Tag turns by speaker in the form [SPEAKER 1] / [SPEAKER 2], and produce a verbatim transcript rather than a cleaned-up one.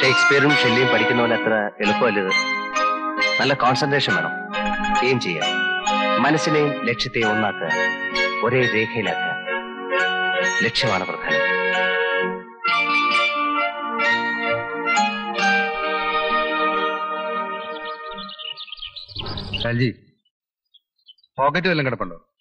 [SPEAKER 1] ഷേക്സ്പിയറും ഷെല്ലിയും പഠിക്കുന്നവൻ അത്ര എളുപ്പമല്ലത്. നല്ല കോൺസെൻട്രേഷൻ വേണം. എയിം ചെയ്യാൻ, മനസ്സിനെയും ലക്ഷ്യത്തെയും ഒന്നാക്കുക, ഒരേ രേഖയിലാക്കുക. ലക്ഷ്യമാണ് പ്രധാനം.
[SPEAKER 2] ഷാൽജി, പോക്കറ്റ് വല്ലതും കിടപ്പുണ്ടോ?